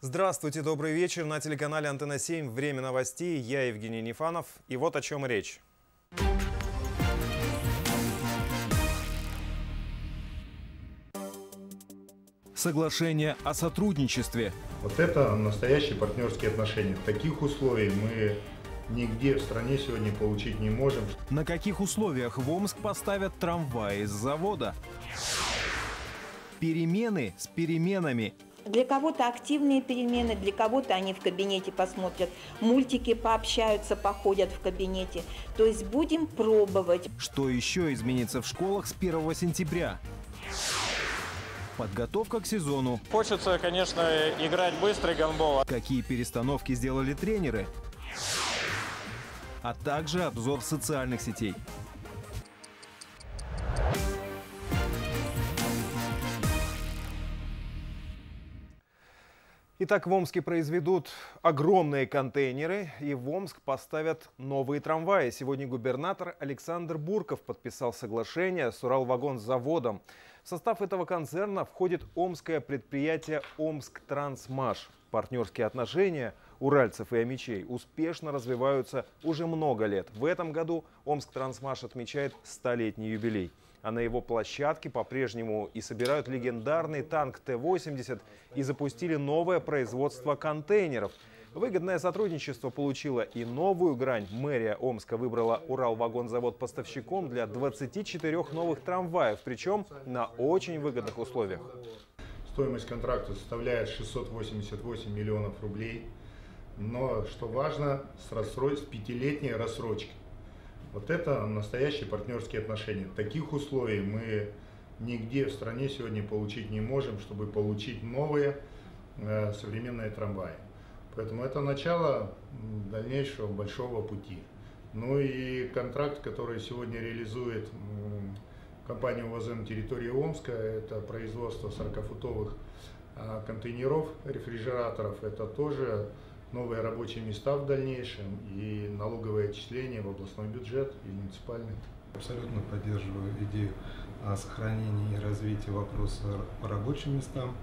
Здравствуйте, добрый вечер. На телеканале «Антенна-7» время новостей. Я Евгений Нефанов. И вот о чем речь. Соглашение о сотрудничестве. Вот это настоящие партнерские отношения. Таких условий мы нигде в стране сегодня получить не можем. На каких условиях в Омск поставят трамваи с завода? Перемены с переменами. Для кого-то активные перемены, для кого-то они в кабинете посмотрят мультики, пообщаются, походят в кабинете. То есть будем пробовать. Что еще изменится в школах с 1 сентября? Подготовка к сезону. Хочется, конечно, играть быстрый гандбол. Какие перестановки сделали тренеры? А также обзор социальных сетей. Итак, в Омске произведут огромные контейнеры и в Омск поставят новые трамваи. Сегодня губернатор Александр Бурков подписал соглашение с Уралвагонзаводом. В состав этого концерна входит омское предприятие «Омсктрансмаш». Партнерские отношения уральцев и омичей успешно развиваются уже много лет. В этом году «Омсктрансмаш» отмечает 100-летний юбилей. А на его площадке по-прежнему и собирают легендарный танк Т-80 и запустили новое производство контейнеров. Выгодное сотрудничество получило и новую грань. Мэрия Омска выбрала Уралвагонзавод поставщиком для 24 новых трамваев, причем на очень выгодных условиях. Стоимость контракта составляет 688 миллионов рублей. Но, что важно, с 5-летней рассрочкой. Вот это настоящие партнерские отношения. Таких условий мы нигде в стране сегодня получить не можем, чтобы получить новые современные трамваи. Поэтому это начало дальнейшего большого пути. Ну и контракт, который сегодня реализует компания УАЗ территории Омска, это производство 40-футовых контейнеров, рефрижераторов, это тоже новые рабочие места в дальнейшем и налоговые отчисления в областной бюджет и муниципальный. Абсолютно поддерживаю идею о сохранении и развитии вопроса по рабочим местам.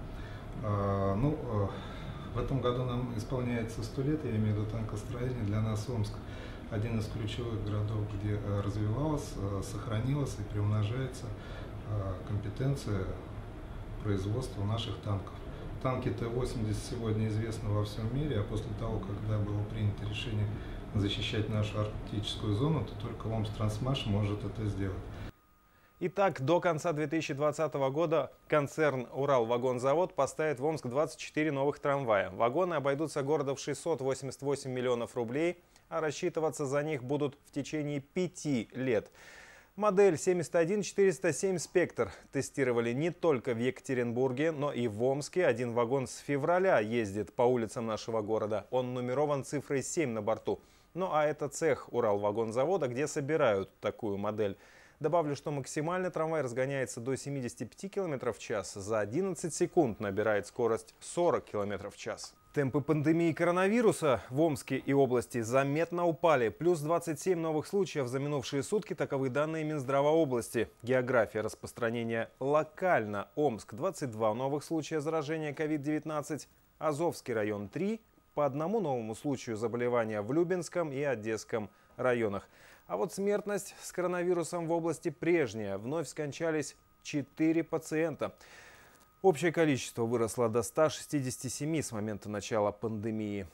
В этом году нам исполняется 100 лет, я имею в виду танкостроение. Для нас Омск один из ключевых городов, где развивалась, сохранилась и приумножается компетенция производства наших танков. Танки Т-80 сегодня известны во всем мире, а после того, когда было принято решение защищать нашу арктическую зону, то только Омсктрансмаш может это сделать. Итак, до конца 2020 года концерн «Уралвагонзавод» поставит в Омск 24 новых трамвая. Вагоны обойдутся города в 688 миллионов рублей, а рассчитываться за них будут в течение 5 лет. Модель 71407 «Спектр» тестировали не только в Екатеринбурге, но и в Омске. Один вагон с февраля ездит по улицам нашего города. Он нумерован цифрой 7 на борту. Ну а это цех Уралвагонзавода, где собирают такую модель. Добавлю, что максимально трамвай разгоняется до 75 км в час. За 11 секунд набирает скорость 40 км в час. Темпы пандемии коронавируса в Омске и области заметно упали. Плюс 27 новых случаев за минувшие сутки. Таковы данные Минздрава области. География распространения локально. Омск 22 новых случая заражения COVID-19. Азовский район 3. По одному новому случаю заболевания в Любинском и Одесском районах. А вот смертность с коронавирусом в области прежняя. Вновь скончались 4 пациента. Общее количество выросло до 167 с момента начала пандемии.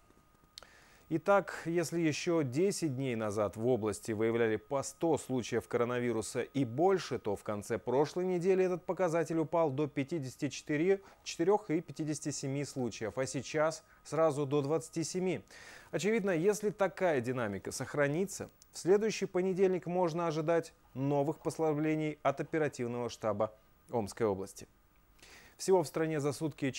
Итак, если еще 10 дней назад в области выявляли по 100 случаев коронавируса и больше, то в конце прошлой недели этот показатель упал до 54 и 57 случаев, а сейчас сразу до 27. Очевидно, если такая динамика сохранится, в следующий понедельник можно ожидать новых послаблений от оперативного штаба Омской области. Всего в стране за сутки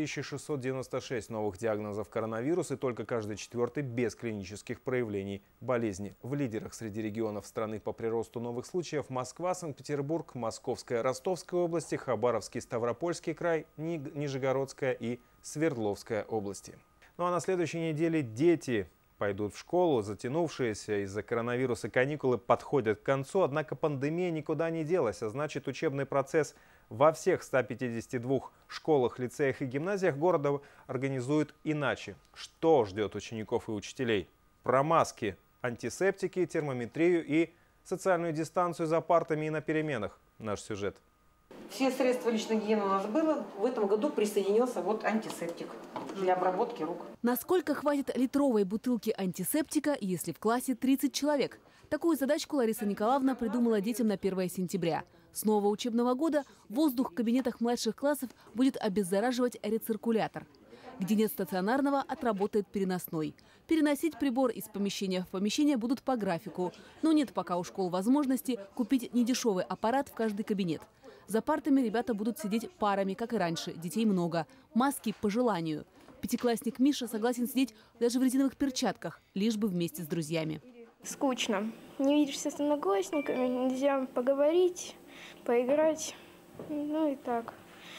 4696 новых диагнозов коронавируса и только каждый четвертый без клинических проявлений болезни. В лидерах среди регионов страны по приросту новых случаев Москва, Санкт-Петербург, Московская, Ростовская области, Хабаровский, Ставропольский край, Нижегородская и Свердловская области. Ну а на следующей неделе дети пойдут в школу. Затянувшиеся из-за коронавируса каникулы подходят к концу, однако пандемия никуда не делась, а значит учебный процесс Во всех 152 школах, лицеях и гимназиях города организуют иначе. Что ждет учеников и учителей? Про маски, антисептики, термометрию и социальную дистанцию за партами и на переменах. Наш сюжет. Все средства личной гигиены у нас было. В этом году присоединился вот антисептик для обработки рук. Насколько хватит литровой бутылки антисептика, если в классе 30 человек? Такую задачку Лариса Николаевна придумала детям на 1 сентября. С нового учебного года воздух в кабинетах младших классов будет обеззараживать рециркулятор. Где нет стационарного, отработает переносной. Переносить прибор из помещения в помещение будут по графику. Но нет пока у школ возможности купить недешевый аппарат в каждый кабинет. За партами ребята будут сидеть парами, как и раньше. Детей много. Маски по желанию. Пятиклассник Миша согласен сидеть даже в резиновых перчатках, лишь бы вместе с друзьями. Скучно. Не видишься с одноклассниками, нельзя поговорить, поиграть. Ну и так.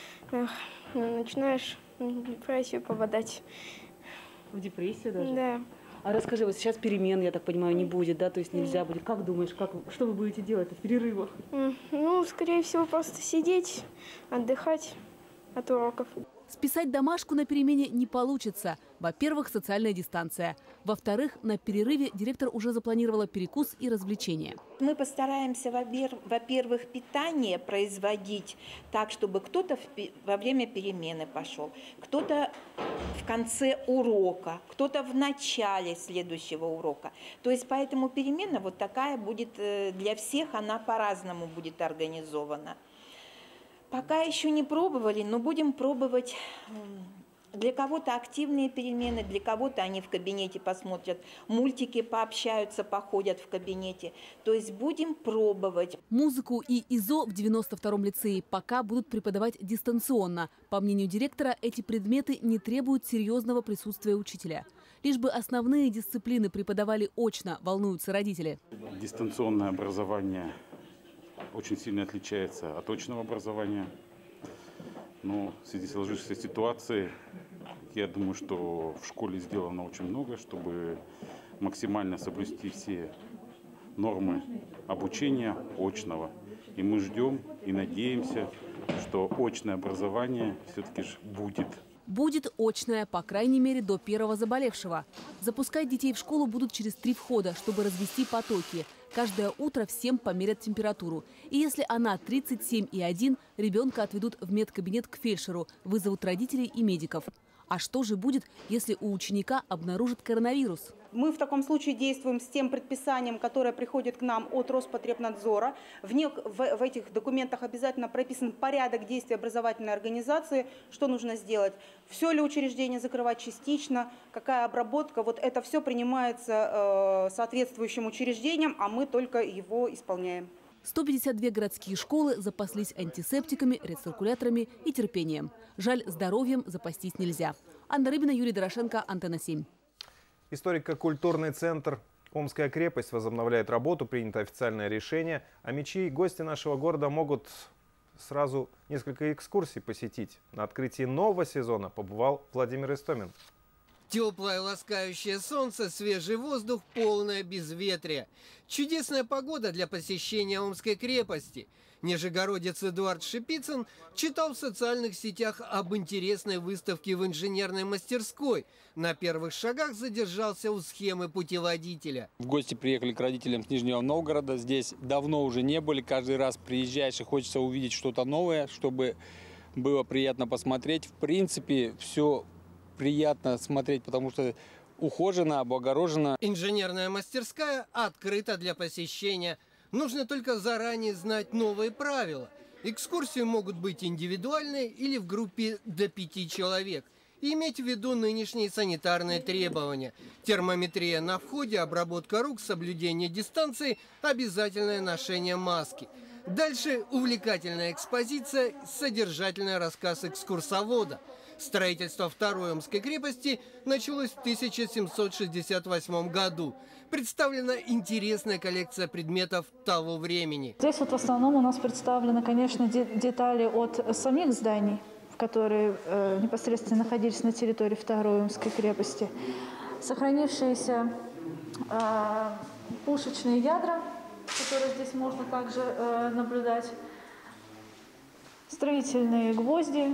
Начинаешь в депрессию попадать. В депрессию даже? Да. А расскажи, вот сейчас перемен, я так понимаю, не будет, да? То есть нельзя будет. Как думаешь, что вы будете делать в перерывах? Ну, скорее всего, просто сидеть, отдыхать от уроков. Списать домашку на перемене не получится. Во-первых, социальная дистанция. Во-вторых, на перерыве директор уже запланировала перекус и развлечения. Мы постараемся, во-первых, питание производить так, чтобы кто-то во время перемены пошел, кто-то в конце урока, кто-то в начале следующего урока. То есть поэтому перемена вот такая будет для всех, она по-разному будет организована. Пока еще не пробовали, но будем пробовать. Для кого-то активные перемены, для кого-то они в кабинете посмотрят мультики, пообщаются, походят в кабинете. То есть будем пробовать. Музыку и ИЗО в 92-м лицее пока будут преподавать дистанционно. По мнению директора, эти предметы не требуют серьезного присутствия учителя. Лишь бы основные дисциплины преподавали очно, волнуются родители. Дистанционное образование очень сильно отличается от очного образования. Но в связи с сложившейся ситуацией, я думаю, что в школе сделано очень много, чтобы максимально соблюсти все нормы обучения очного. И мы ждем и надеемся, что очное образование все-таки будет. Будет очное, по крайней мере, до первого заболевшего. Запускать детей в школу будут через 3 входа, чтобы развести потоки. Каждое утро всем померят температуру. И если она 37,1, ребенка отведут в медкабинет к фельдшеру, вызовут родителей и медиков. А что же будет, если у ученика обнаружат коронавирус? Мы в таком случае действуем с тем предписанием, которое приходит к нам от Роспотребнадзора. В этих документах обязательно прописан порядок действий образовательной организации, что нужно сделать. Все ли учреждение закрывать частично, какая обработка. Вот это все принимается соответствующим учреждением, а мы только его исполняем. 152 городские школы запаслись антисептиками, рециркуляторами и терпением. Жаль, здоровьем запастись нельзя. Анна Рыбина, Юрий Дорошенко, Антенна 7. Историко-культурный центр «Омская крепость» возобновляет работу, принято официальное решение. А мечи гости нашего города могут сразу несколько экскурсий посетить. На открытии нового сезона побывал Владимир Истомин. Теплое ласкающее солнце, свежий воздух, полное безветрие. Чудесная погода для посещения Омской крепости. Нижегородец Эдуард Шипицын читал в социальных сетях об интересной выставке в инженерной мастерской. На первых шагах задержался у схемы путеводителя. В гости приехали к родителям с Нижнего Новгорода. Здесь давно уже не были. Каждый раз приезжаешь и хочется увидеть что-то новое, чтобы было приятно посмотреть. В принципе, все приятно смотреть, потому что ухожено, облагорожено. Инженерная мастерская открыта для посещения. Нужно только заранее знать новые правила. Экскурсии могут быть индивидуальные или в группе до 5 человек. И иметь в виду нынешние санитарные требования. Термометрия на входе, обработка рук, соблюдение дистанции, обязательное ношение маски. Дальше увлекательная экспозиция, содержательный рассказ экскурсовода. Строительство второй Омской крепости началось в 1768 году. Представлена интересная коллекция предметов того времени. Здесь вот в основном у нас представлены, конечно, детали от самих зданий, которые непосредственно находились на территории второй Омской крепости. Сохранившиеся пушечные ядра, которые здесь можно также наблюдать. строительные гвозди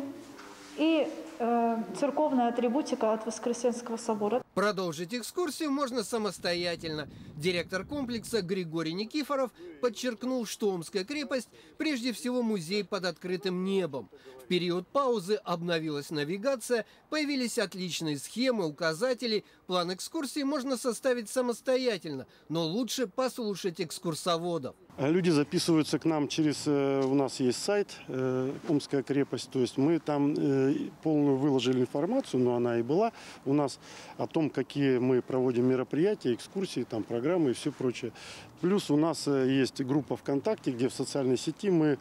и церковная атрибутика от Воскресенского собора. Продолжить экскурсию можно самостоятельно. Директор комплекса Григорий Никифоров подчеркнул, что Омская крепость прежде всего музей под открытым небом. В период паузы обновилась навигация, появились отличные схемы, указатели. План экскурсии можно составить самостоятельно, но лучше послушать экскурсоводов. Люди записываются к нам через, у нас есть сайт «Омская крепость», то есть мы там полную выложили информацию, но она и была у нас о том, какие мы проводим мероприятия, экскурсии, там программы и все прочее. Плюс у нас есть группа ВКонтакте, где в социальной сети мы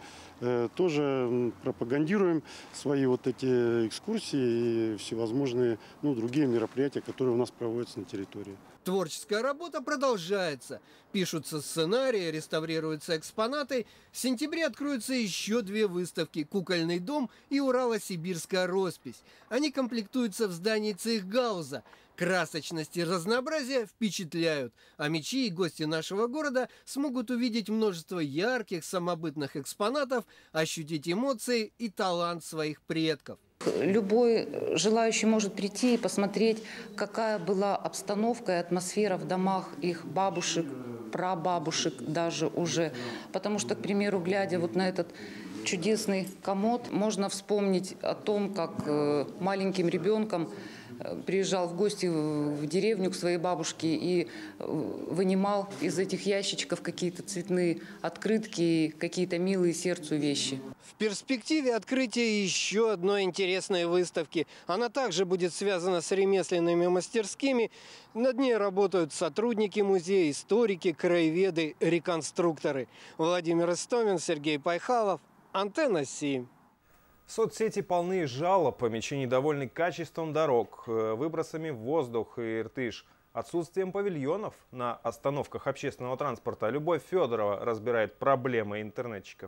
тоже пропагандируем свои вот эти экскурсии и всевозможные другие мероприятия, которые у нас проводятся на территории. Творческая работа продолжается. Пишутся сценарии, реставрируются экспонаты. В сентябре откроются еще 2 выставки «Кукольный дом» и «Урало-Сибирская роспись». Они комплектуются в здании Цейхгауза. Красочность и разнообразие впечатляют. А мечи и гости нашего города смогут увидеть множество ярких самобытных экспонатов, ощутить эмоции и талант своих предков. Любой желающий может прийти и посмотреть, какая была обстановка и атмосфера в домах их бабушек, прабабушек даже уже. Потому что, к примеру, глядя вот на этот чудесный комод, можно вспомнить о том, как маленьким ребенком приезжал в гости в деревню к своей бабушке и вынимал из этих ящичков какие-то цветные открытки, какие-то милые сердцу вещи. В перспективе открытие еще одной интересной выставки. Она также будет связана с ремесленными мастерскими. Над ней работают сотрудники музея, историки, краеведы, реконструкторы. Владимир Истомин, Сергей Пайхалов, Антенна 7. Соцсети полны жалоб, мечи недовольны качеством дорог, выбросами в воздух и Иртыш, отсутствием павильонов на остановках общественного транспорта. Любовь Федорова разбирает проблемы интернетчиков.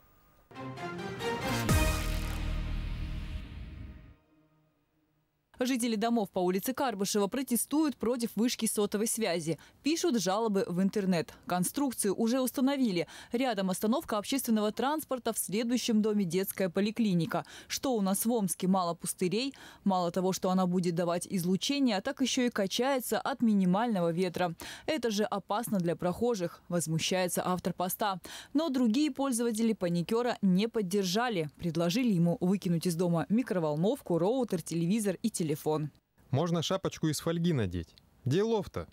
Жители домов по улице Карбышева протестуют против вышки сотовой связи. Пишут жалобы в интернет. Конструкцию уже установили. Рядом остановка общественного транспорта, в следующем доме детская поликлиника. Что у нас в Омске? Мало пустырей. Мало того, что она будет давать излучение, так еще и качается от минимального ветра. Это же опасно для прохожих, возмущается автор поста. Но другие пользователи паникера не поддержали. Предложили ему выкинуть из дома микроволновку, роутер, телевизор и телефон. Можно шапочку из фольги надеть. Делов-то.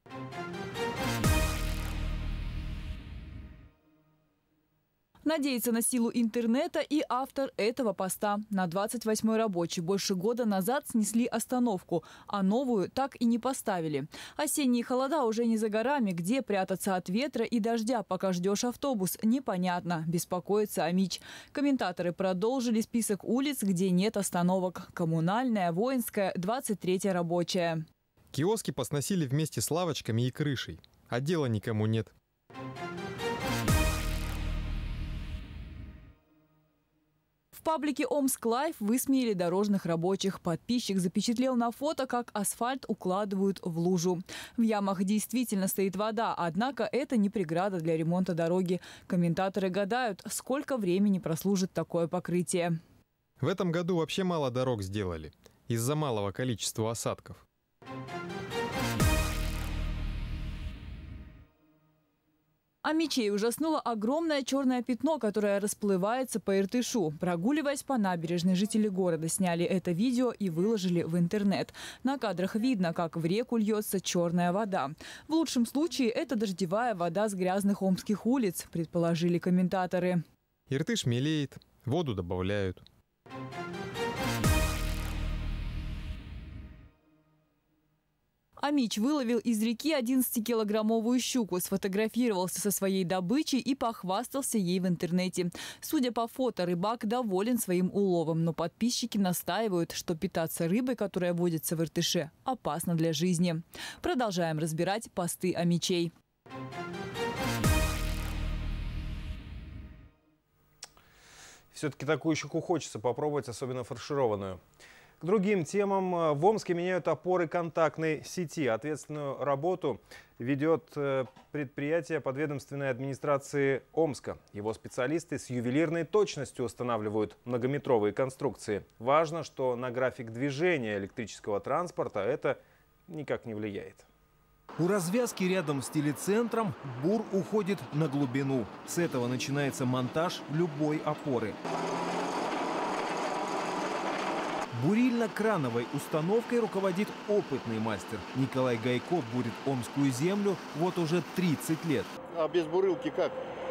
Надеется на силу интернета и автор этого поста. На 28-й рабочий больше года назад снесли остановку, а новую так и не поставили. Осенние холода уже не за горами. Где прятаться от ветра и дождя, пока ждешь автобус, непонятно, беспокоится Амич. Комментаторы продолжили список улиц, где нет остановок. Коммунальная, Воинская, 23-я рабочая. Киоски посносили вместе с лавочками и крышей, а дела никому нет. В паблике Омск Лайв высмеяли дорожных рабочих. Подписчик запечатлел на фото, как асфальт укладывают в лужу. В ямах действительно стоит вода, однако это не преграда для ремонта дороги. Комментаторы гадают, сколько времени прослужит такое покрытие. В этом году вообще мало дорог сделали из-за малого количества осадков. А мечей ужаснуло огромное черное пятно, которое расплывается по Иртышу. Прогуливаясь по набережной, жители города сняли это видео и выложили в интернет. На кадрах видно, как в реку льется черная вода. В лучшем случае это дождевая вода с грязных омских улиц, предположили комментаторы. Иртыш мелеет, воду добавляют. Амич выловил из реки 11-килограммовую щуку, сфотографировался со своей добычей и похвастался ей в интернете. Судя по фото, рыбак доволен своим уловом, но подписчики настаивают, что питаться рыбой, которая водится в Иртыше, опасно для жизни. Продолжаем разбирать посты Амичей. Все-таки такую щуку хочется попробовать, особенно фаршированную. К другим темам. В Омске меняют опоры контактной сети. Ответственную работу ведет предприятие подведомственной администрации Омска. Его специалисты с ювелирной точностью устанавливают многометровые конструкции. Важно, что на график движения электрического транспорта это никак не влияет. У развязки рядом с телецентром бур уходит на глубину. С этого начинается монтаж любой опоры. Бурильно-крановой установкой руководит опытный мастер. Николай Гайко бурит омскую землю вот уже 30 лет. А без бурилки как?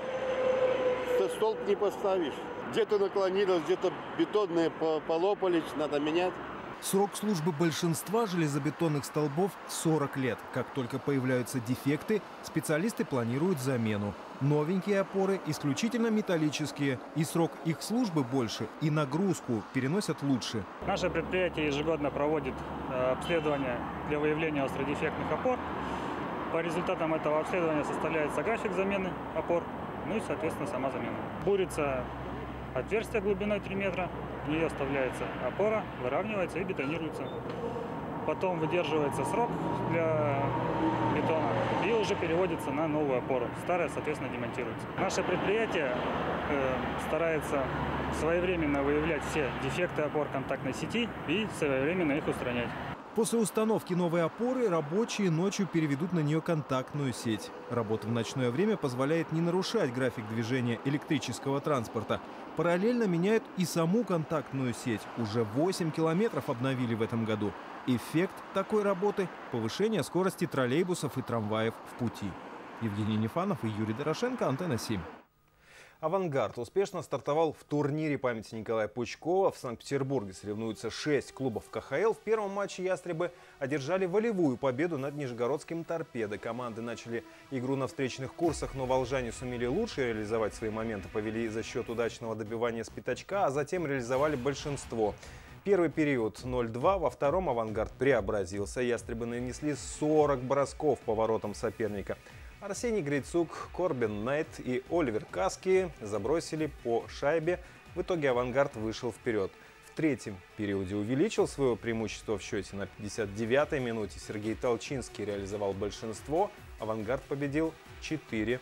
Столб не поставишь. Где-то наклонилось, где-то бетонные полопались, надо менять. Срок службы большинства железобетонных столбов 40 лет. Как только появляются дефекты, специалисты планируют замену. Новенькие опоры исключительно металлические. И срок их службы больше, и нагрузку переносят лучше. Наше предприятие ежегодно проводит обследование для выявления остродефектных опор. По результатам этого обследования составляется график замены опор, ну и, соответственно, сама замена. Бурится отверстие глубиной 3 метра. В нее вставляется опора, выравнивается и бетонируется. Потом выдерживается срок для бетона и уже переводится на новую опору. Старая, соответственно, демонтируется. Наше предприятие старается своевременно выявлять все дефекты опор контактной сети и своевременно их устранять. После установки новой опоры рабочие ночью переведут на нее контактную сеть. Работа в ночное время позволяет не нарушать график движения электрического транспорта. Параллельно меняют и саму контактную сеть. Уже 8 километров обновили в этом году. Эффект такой работы – повышение скорости троллейбусов и трамваев в пути. Евгений Нефанов и Юрий Дорошенко, Антенна 7. «Авангард» успешно стартовал в турнире памяти Николая Пучкова. В Санкт-Петербурге соревнуются 6 клубов КХЛ. В первом матче «Ястребы» одержали волевую победу над нижегородским «Торпедо». Команды начали игру на встречных курсах, но волжане сумели лучше реализовать свои моменты, повели за счет удачного добивания с пятачка, а затем реализовали большинство. Первый период 0-2, во втором «Авангард» преобразился. «Ястребы» нанесли 40 бросков по воротам соперника. Арсений Грицук, Корбин Найт и Оливер Каски забросили по шайбе. В итоге «Авангард» вышел вперед. В третьем периоде увеличил свое преимущество в счете. На 59-й минуте Сергей Толчинский реализовал большинство. «Авангард» победил 4-2.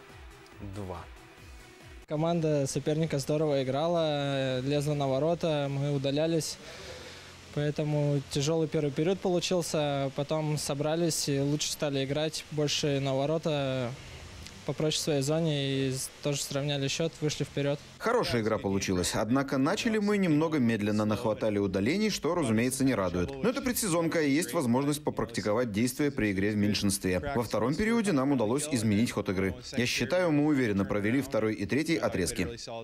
Команда соперника здорово играла, лезла на ворота, мы удалялись. Поэтому тяжелый первый период получился, потом собрались и лучше стали играть, больше на ворота, попроще в своей зоне и тоже сравняли счет, вышли вперед. Хорошая игра получилась, однако начали мы немного медленно, нахватали удалений, что, разумеется, не радует. Но это предсезонка и есть возможность попрактиковать действия при игре в меньшинстве. Во втором периоде нам удалось изменить ход игры. Я считаю, мы уверенно провели второй и третий отрезки.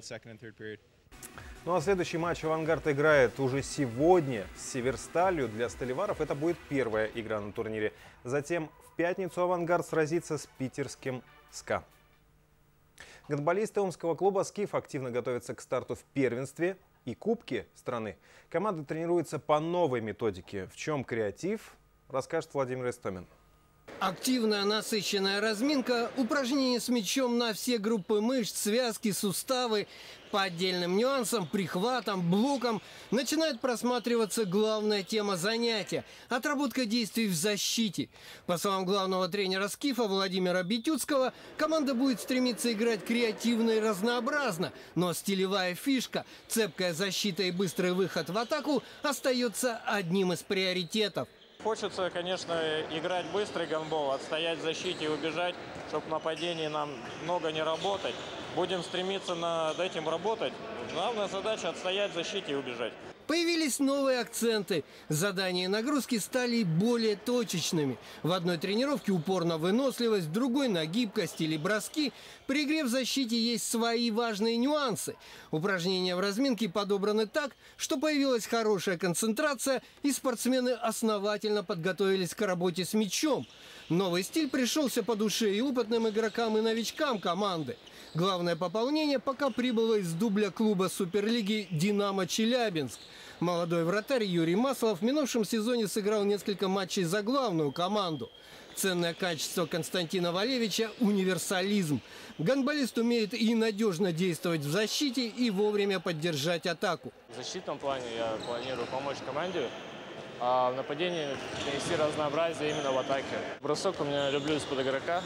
Ну а следующий матч «Авангард» играет уже сегодня с «Северсталью». Для сталеваров это будет первая игра на турнире. Затем в пятницу «Авангард» сразится с питерским «СКА». Гандболисты омского клуба «Скиф» активно готовятся к старту в первенстве и кубке страны. Команда тренируется по новой методике. В чем креатив, расскажет Владимир Истомин. Активная, насыщенная разминка, упражнения с мячом на все группы мышц, связки, суставы. По отдельным нюансам, прихватам, блокам начинает просматриваться главная тема занятия – отработка действий в защите. По словам главного тренера «Скифа» Владимира Битюцкого, команда будет стремиться играть креативно и разнообразно, но стилевая фишка, цепкая защита и быстрый выход в атаку остается одним из приоритетов. Хочется, конечно, играть быстрый гандбол, отстоять в защите и убежать, чтобы в нападении нам много не работать. Будем стремиться над этим работать. Главная задача – отстоять в защите и убежать. Появились новые акценты. Задания и нагрузки стали более точечными. В одной тренировке упор на выносливость, в другой на гибкость или броски. При игре в защите есть свои важные нюансы. Упражнения в разминке подобраны так, что появилась хорошая концентрация, и спортсмены основательно подготовились к работе с мячом. Новый стиль пришелся по душе и опытным игрокам, и новичкам команды. Главное пополнение пока прибыло из дубля клуба Суперлиги «Динамо Челябинск». Молодой вратарь Юрий Маслов в минувшем сезоне сыграл несколько матчей за главную команду. Ценное качество Константина Валевича – универсализм. Гандболист умеет и надежно действовать в защите, и вовремя поддержать атаку. В защитном плане я планирую помочь команде а в нападении принести разнообразие именно в атаке. Бросок у меня люблю из-под игрока.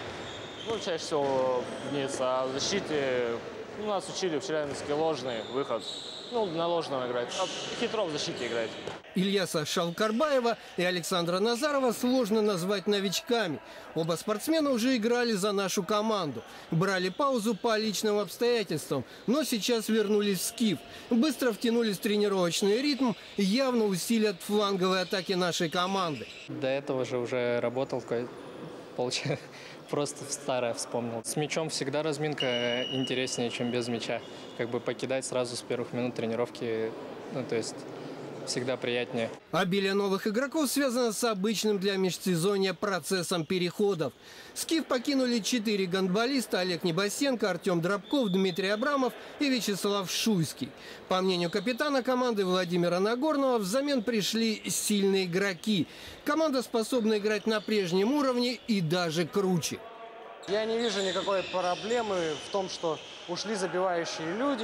Ну, чаще всего вниз, а в защите нас учили в Челябинске ложный выход. Ну, на ложном играть, а хитро в защите играть. Ильяса Шалкарбаева и Александра Назарова сложно назвать новичками. Оба спортсмена уже играли за нашу команду. Брали паузу по личным обстоятельствам, но сейчас вернулись в Скиф. Быстро втянулись в тренировочный ритм, явно усилят фланговые атаки нашей команды. До этого же уже работал, получается, просто старое вспомнил. С мячом всегда разминка интереснее, чем без мяча. Как бы покидать сразу с первых минут тренировки, ну, то есть всегда приятнее. Обилие новых игроков связано с обычным для межсезонья процессом переходов. Скиф покинули 4 гандболиста: Олег Небосенко, Артем Дробков, Дмитрий Абрамов и Вячеслав Шуйский. По мнению капитана команды Владимира Нагорного, взамен пришли сильные игроки. Команда способна играть на прежнем уровне и даже круче. Я не вижу никакой проблемы в том, что ушли забивающие люди,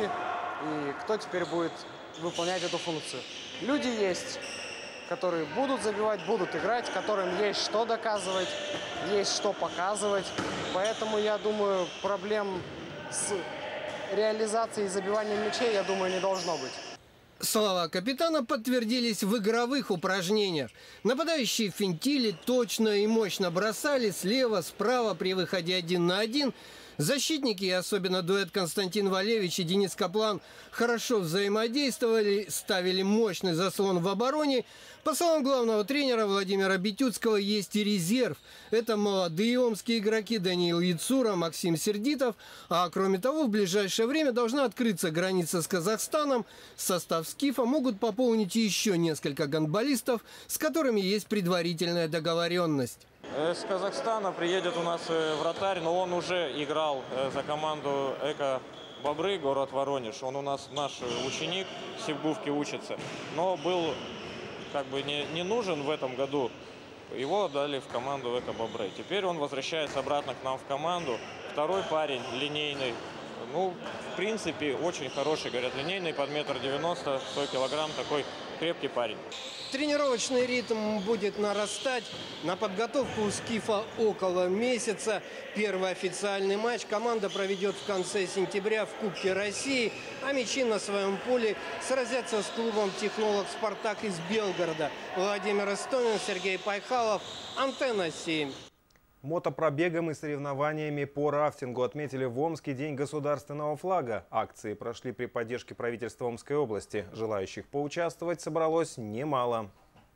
и кто теперь будет выполнять эту функцию. Люди есть, которые будут забивать, будут играть, которым есть что доказывать, есть что показывать. Поэтому, я думаю, проблем с реализацией и забиванием мячей, я думаю, не должно быть. Слова капитана подтвердились в игровых упражнениях. Нападающие финтили, точно и мощно бросали слева, справа при выходе 1 на 1. Защитники, и особенно дуэт Константин Валевич и Денис Каплан, хорошо взаимодействовали, ставили мощный заслон в обороне. По словам главного тренера Владимира Битюцкого, есть и резерв. Это молодые омские игроки Даниил Яцура, Максим Сердитов. А кроме того, в ближайшее время должна открыться граница с Казахстаном. Состав Скифа могут пополнить еще несколько гандболистов, с которыми есть предварительная договоренность. С Казахстана приедет у нас вратарь, но он уже играл за команду Эко-Бобры, город Воронеж. Он у нас наш ученик, в Сибгувке учится, но был как бы не нужен в этом году. Его отдали в команду Эко-Бобры. Теперь он возвращается обратно к нам в команду. Второй парень, линейный. Ну, в принципе, очень хороший, говорят, линейный, под 1,90 м, 100 килограмм, такой крепкий парень. Тренировочный ритм будет нарастать. На подготовку у Скифа около месяца. Первый официальный матч команда проведет в конце сентября в Кубке России. А мячи на своем поле сразятся с клубом «Технолог Спартак» из Белгорода. Владимир Истомин, Сергей Пайхалов, Антенна 7. Мотопробегом и соревнованиями по рафтингу отметили в Омске День государственного флага. Акции прошли при поддержке правительства Омской области. Желающих поучаствовать собралось немало.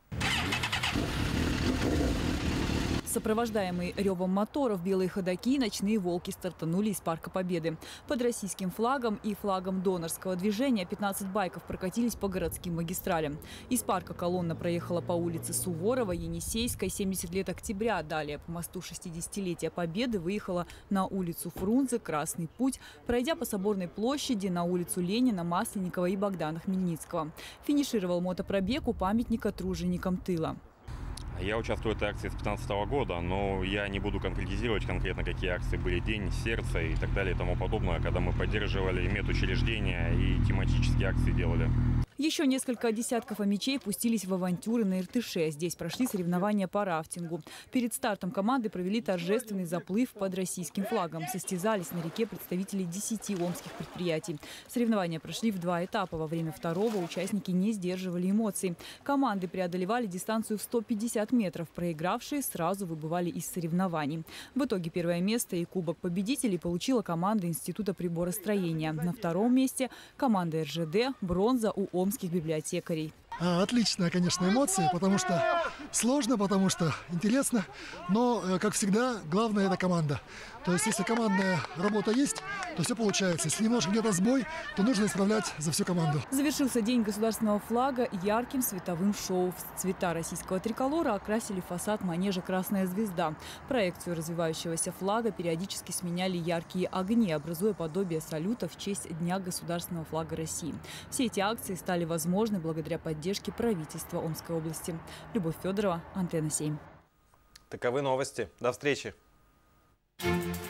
Сопровождаемые ревом моторов, белые ходоки и ночные волки стартанули из Парка Победы. Под российским флагом и флагом донорского движения 15 байков прокатились по городским магистралям. Из парка колонна проехала по улице Суворова, Енисейской, 70 лет октября. Далее по мосту 60-летия Победы выехала на улицу Фрунзе, Красный путь, пройдя по Соборной площади на улицу Ленина, Масленникова и Богдана Хмельницкого. Финишировал мотопробег у памятника труженикам тыла. Я участвую в этой акции с 2015 года, но я не буду конкретизировать конкретно, какие акции были. День сердца и так далее и тому подобное, когда мы поддерживали медучреждения и тематические акции делали. Еще несколько десятков омичей пустились в авантюры на Иртыше. Здесь прошли соревнования по рафтингу. Перед стартом команды провели торжественный заплыв под российским флагом. Состязались на реке представители 10 омских предприятий. Соревнования прошли в 2 этапа. Во время второго участники не сдерживали эмоций. Команды преодолевали дистанцию в 150 метров. Проигравшие сразу выбывали из соревнований. В итоге первое место и кубок победителей получила команда Института приборостроения. На втором месте команда РЖД, бронза у омских библиотекарей. Отличная, конечно, эмоция, потому что сложно, потому что интересно, но, как всегда, главное – это команда. То есть, если командная работа есть, то все получается. Если немножко где-то сбой, то нужно исправлять за всю команду. Завершился День государственного флага ярким световым шоу. Цвета российского триколора окрасили фасад манежа «Красная звезда». Проекцию развивающегося флага периодически сменяли яркие огни, образуя подобие салюта в честь Дня государственного флага России. Все эти акции стали возможны благодаря поддержке правительства Омской области. Любовь Федорова, Антенна 7. Таковы новости. До встречи.